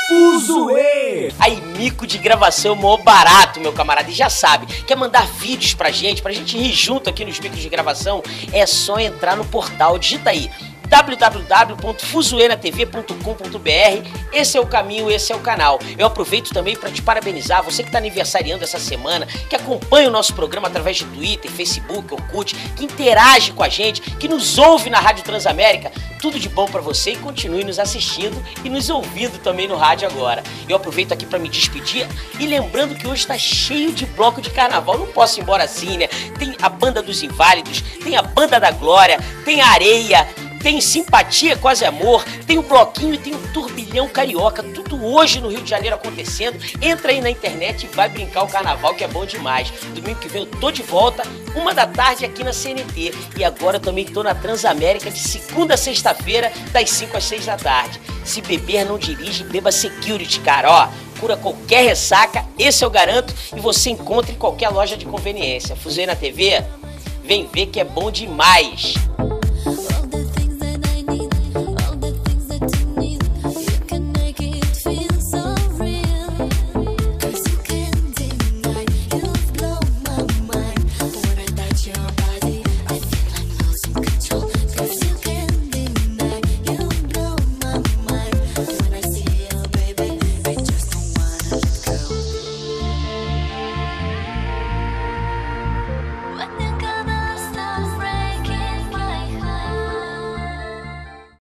Fuzuê! Aí, mico de gravação mó barato, meu camarada. E já sabe, quer mandar vídeos pra gente rir junto aqui nos micos de gravação? É só entrar no portal, digita aí www.fuzuenatv.com.br. Esse é o caminho, esse é o canal. Eu aproveito também para te parabenizar, você que está aniversariando essa semana, que acompanha o nosso programa através de Twitter, Facebook, Orkut, que interage com a gente, que nos ouve na Rádio Transamérica. Tudo de bom para você e continue nos assistindo e nos ouvindo também no rádio agora. Eu aproveito aqui para me despedir e lembrando que hoje está cheio de bloco de carnaval. Não posso ir embora assim, né? Tem a Banda dos Inválidos, tem a Banda da Glória, tem a Areia, tem Simpatia, Quase Amor, tem o Bloquinho e tem o Turbilhão Carioca, tudo hoje no Rio de Janeiro acontecendo. Entra aí na internet e vai brincar o carnaval, que é bom demais. Domingo que vem eu tô de volta, 13h aqui na CNT. E agora eu também tô na Transamérica de segunda a sexta-feira, das 5 às 6 da tarde. Se beber, não dirige, beba Security, cara, ó. Cura qualquer ressaca, esse eu garanto, e você encontra em qualquer loja de conveniência. Fuzuê na TV, vem ver que é bom demais.